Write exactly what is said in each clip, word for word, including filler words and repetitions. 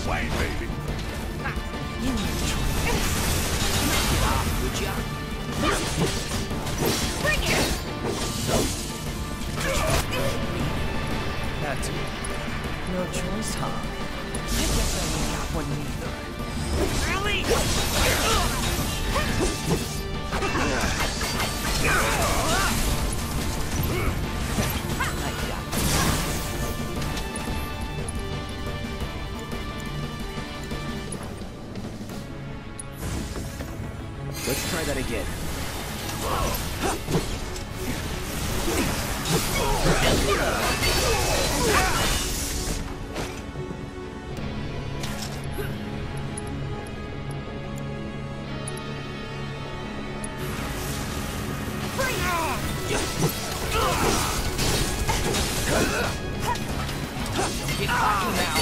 Wayne, baby. You need to stop, would ya? Bring it! Had to. No choice, huh? I guess I ain't got one neither. Really? Let's try that again. Get cocky now.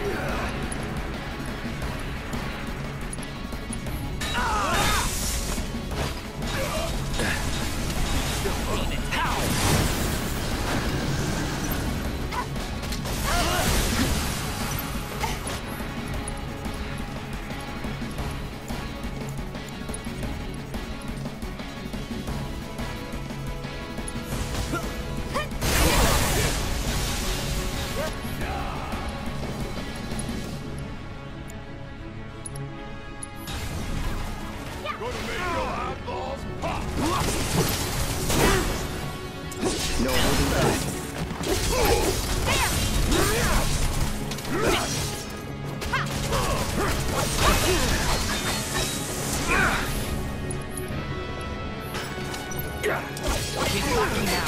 No holding back. Get cocky now.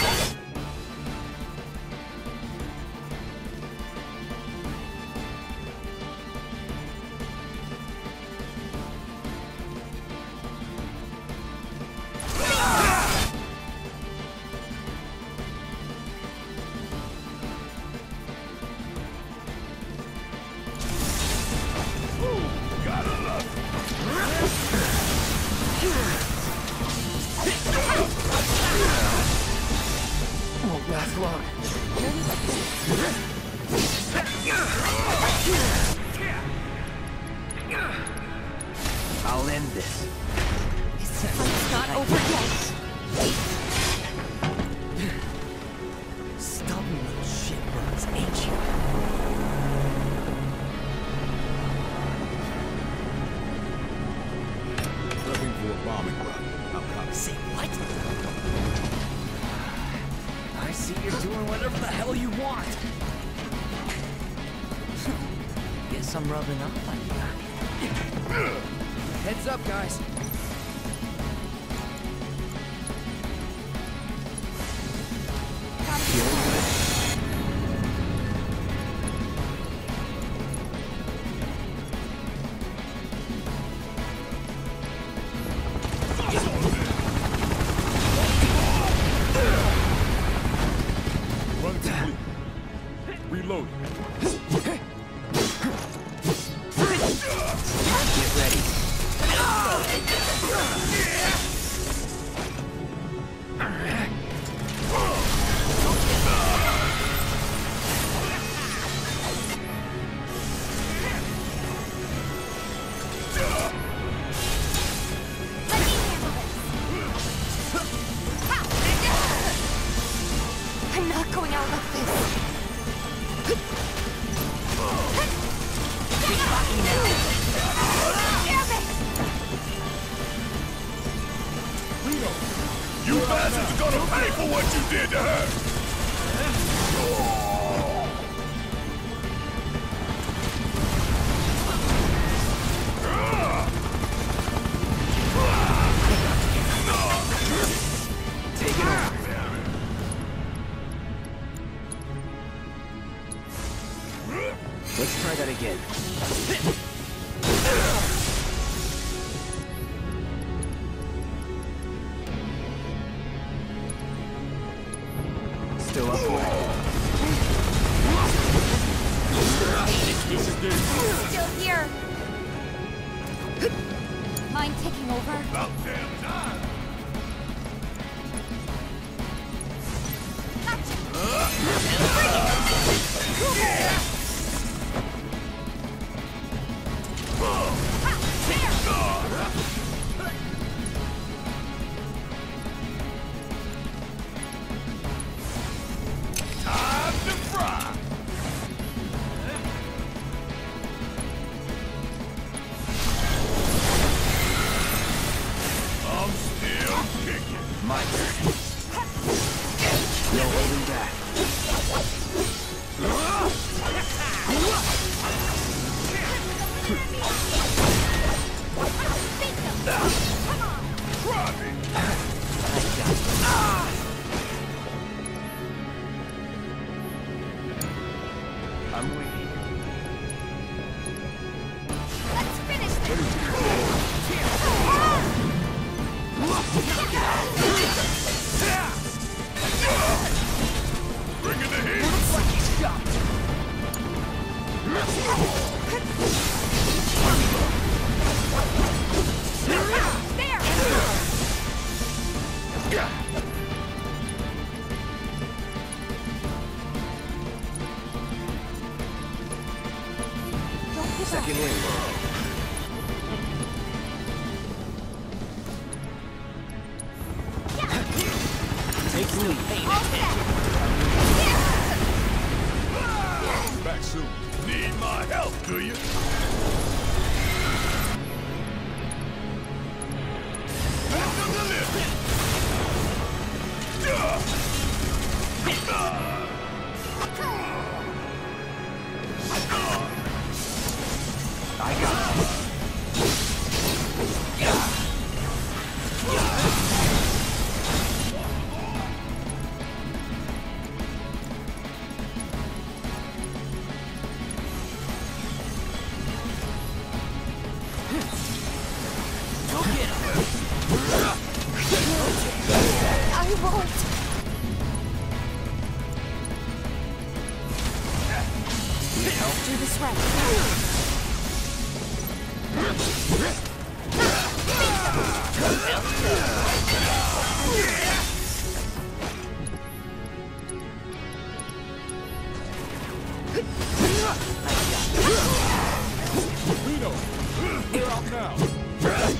Won't last long. I'll end this. This fight's not over yet. Stubborn little shitbirds, ain't you? Looking for a bombing run. I'm coming. Say what? I see you're doing whatever the hell you want. Guess I'm rubbing off on you. Heads up, guys. Reload. Get ready. I'm not going out like this. Get cocky now. Damn it! You bastards are gonna pay for what you did to her! Take it over. Let's try that again. Still up for it. Still here. Mind taking over? About damn time! Kick it. My turn. No holding back. Come on! Try me. I'm waiting. Let's finish this! Bring in the heat. There! Don't give Second up. wing. Take the lead. All set! Back soon. Need my help, do you? Back to the limit. I got it. Go get him! I won't. Do this right. Reno, we're out now.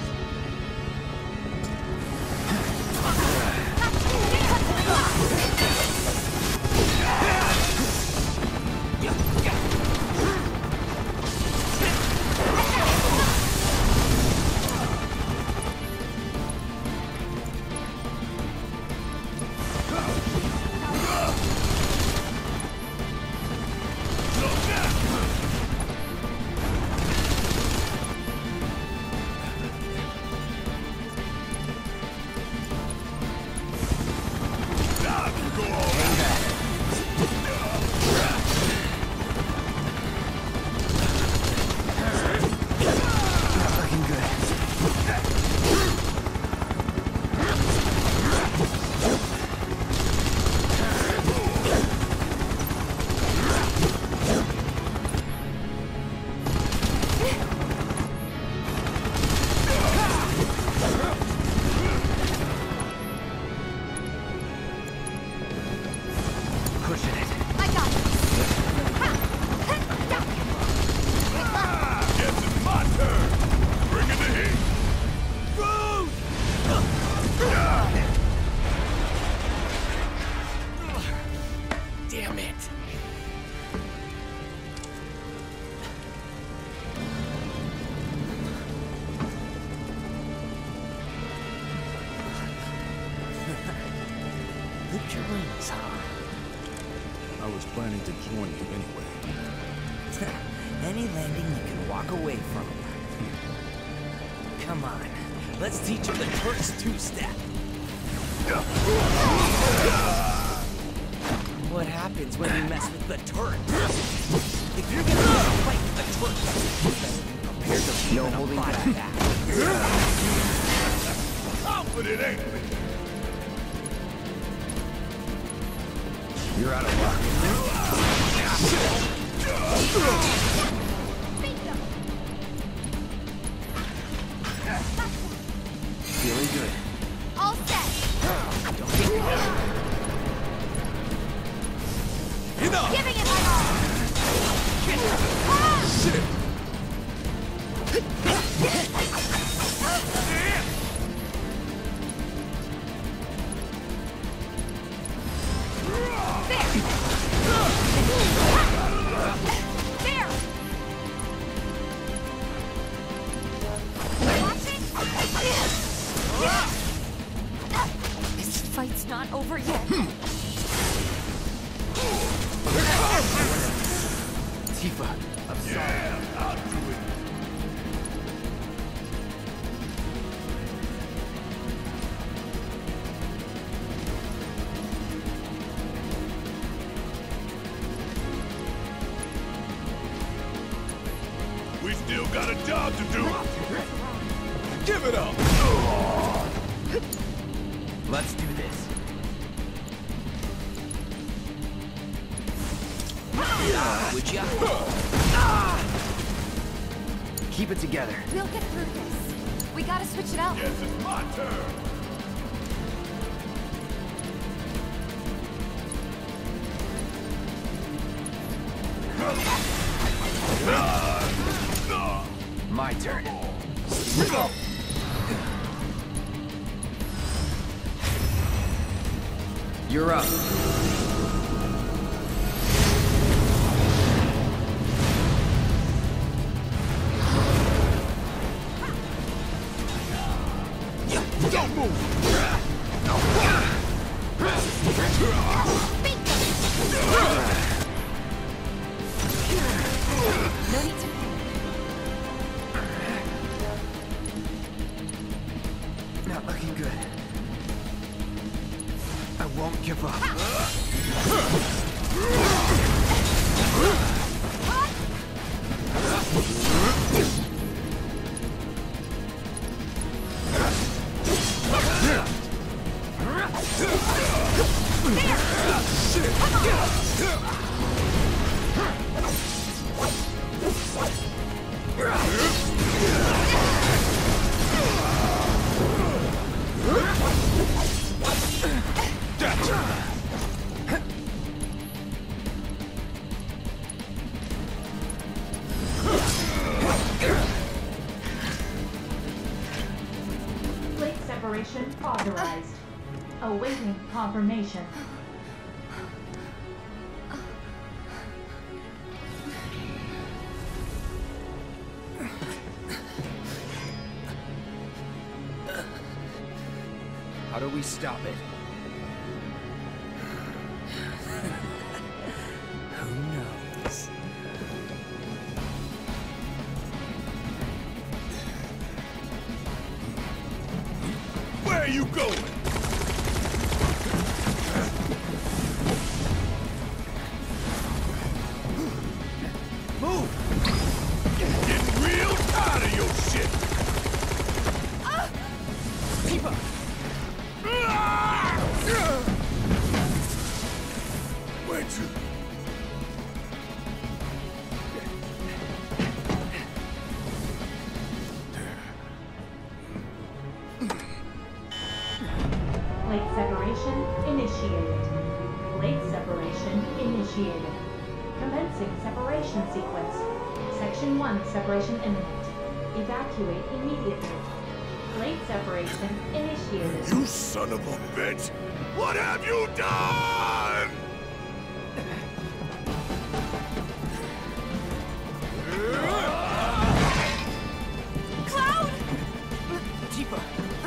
Lift your wings, huh? I was planning to join you anyway. Any landing you can walk away from. Come on, let's teach him the turret's two-step. What happens when you mess with the turret? If you're gonna fight with the turret, prepare to No leave a holding body back. Confident, ain't we? You're out of luck. Feeling good. All set. Enough! Giving it my all. Ah! Shit! There. Watch it. It's not over yet. Tifa, I'm sorry. Yeah, I'll do it. We still got a job to do. Give it up. Let's do this. Ah, would ya? Ah! Keep it together. We'll get through this. We gotta switch it up. Yes, it's my turn. My turn. You're up. Don't move. No need to. Not looking good. I won't give up. Blade separation authorized. Awaiting confirmation. How do we stop it? Who knows? Where are you going? Move! Getting real tired of your shit. Tifa! Where'd you? Blade separation initiated. Blade separation initiated. Commencing separation sequence. Section one, separation imminent. Evacuate immediately. Blade separation initiated. You son of a bitch! What have you done? Cloud! Tifa!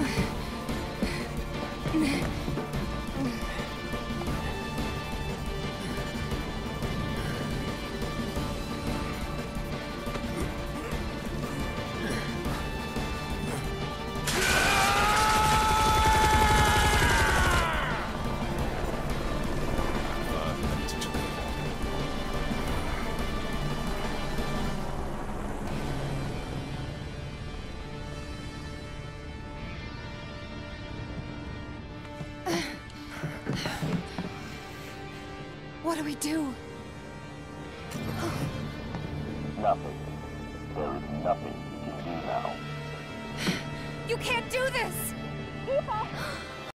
What do we do? Nothing. There is nothing you can do now. You can't do this! Tifa!